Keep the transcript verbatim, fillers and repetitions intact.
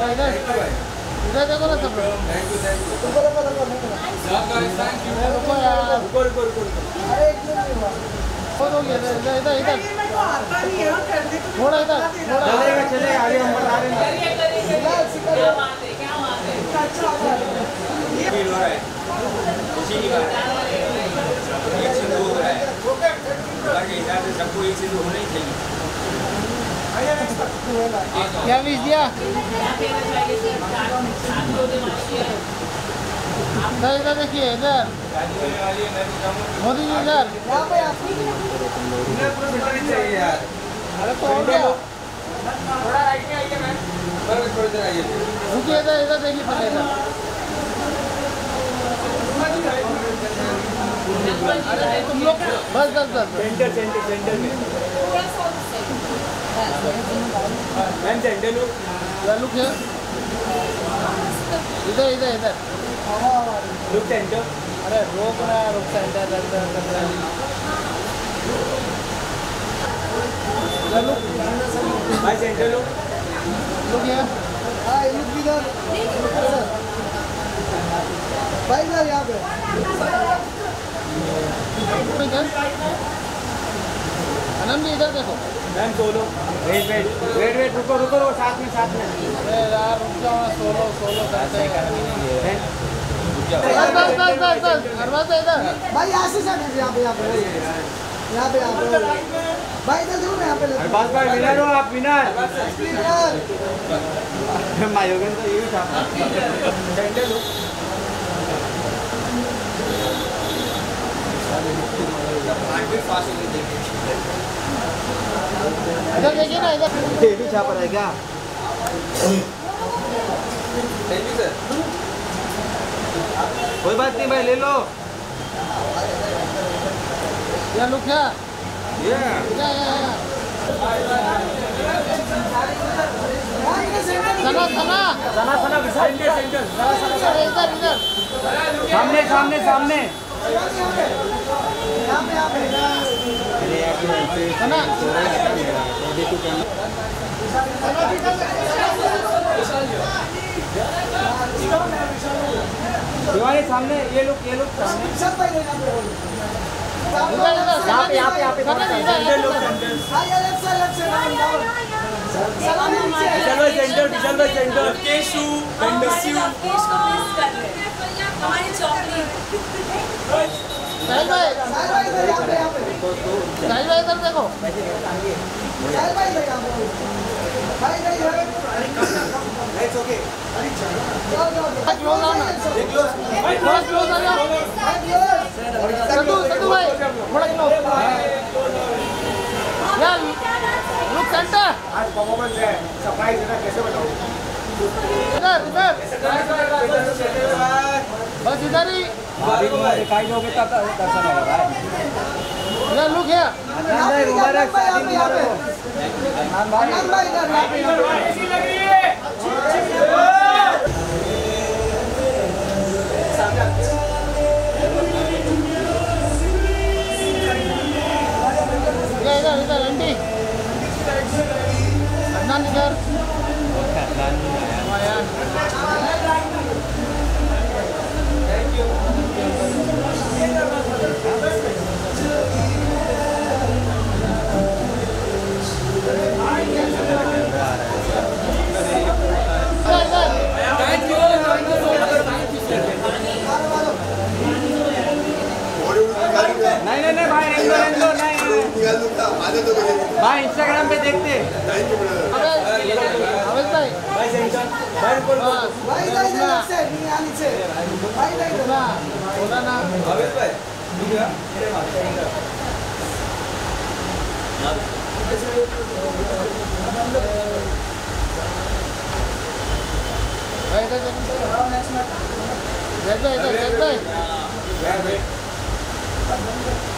इधर इधर देखो ना सब लोग। Thank you thank you. रुको रुको रुको रुको थैंक यू। रुको यार, रुको रुको रुको। अरे एक मिनट हो गया। इधर इधर इधर इधर थोड़ा इधर थोड़ा चलेगा चलेगा, आगे हम बता रहे हैं। क्या बात है, क्या बात है। फील हो रहा है खुशी की बात है। एक से दो हो रहा है, बाकी हिसाब से सबको एक से दो होना ही चाहिए। क्या बीज दिया? इधर इधर देखिए, इधर मोदी जी इधर। चाहिए यार। अरे तो हो गया, थोड़ा राइट में आइए मैम, थोड़ा इधर आइए। रुकिए, इधर इधर देखिए पहले इधर। अरे तुम लोग बस बस बस सेंटर सेंटर सेंटर में मैम, सेंटर लुक लुक है, इधर इधर इधर लुक सेंटर। अरे रोक रहा है, रोक सेंटर सेंटर लुक भाई सेंटर लुक लुक है। हाँ लुक इधर भाई, इधर यहाँ पे आनंद जी इधर देखो। Ma'am solo, wait wait wait wait रुको रुको रुको, साथ में साथ में। अरे यार रुक जाओ ना, सोलो सोलो करते हैं। हैं? बस बस बस बस बस हरवा से इधर भाई यहाँ से सर यहाँ पे यहाँ पे यहाँ पे यहाँ पे भाई इधर देखो ना, यहाँ पे अरे बस भाई, विनर हो आप, विनर। मायोगन तो यही था। सेंटर लुक इधर देखिए ना, इधर ये भी छाप रहा है क्या? Thank you sir. कोई बात नहीं भाई, ले लो। ये लुक है, ये या या या सना सना सना सना सेंटर सेंटर अरे इधर इधर सामने सामने सामने। सना दीवारे सामने, ये लोग ये लोग सामने। इधर इधर यहाँ पे यहाँ पे यहाँ पे सना इधर इधर विशाल भाई सेंटर, विशाल भाई सेंटर। केशु हमारी चॉकलेट साहिल भाई, साहिल भाई इधर देखो। क्लोज आओ ना, थोड़ा क्लोज आ जाओ। सदू सदू भाई थोड़ा क्लोज। यार लुक सेंटर, आज परफॉर्मेंस है, सरप्राइज है ना, कैसे बताऊं? इधर इधर बस इधर ही। दिखाई दोगे तब दर्शन होगा भाई। इधर लुक है, भाई मुबारक, शादी मुबारक हो। भाई ऐसी लग रही है। इधर इधर इधर आंटी अदनान इधर। नहीं नहीं नहीं भाई, रेंजो रेंजो नहीं भाई, इंस्टाग्राम पे देखते। अवेश भाई भाई सेंटर भाई रुको रुको। भाई इधर इधर से यहाँ नीचे भाई इधर इधर ना बोला ना अवेश भाई भाई इधर इधर इधर इधर भाई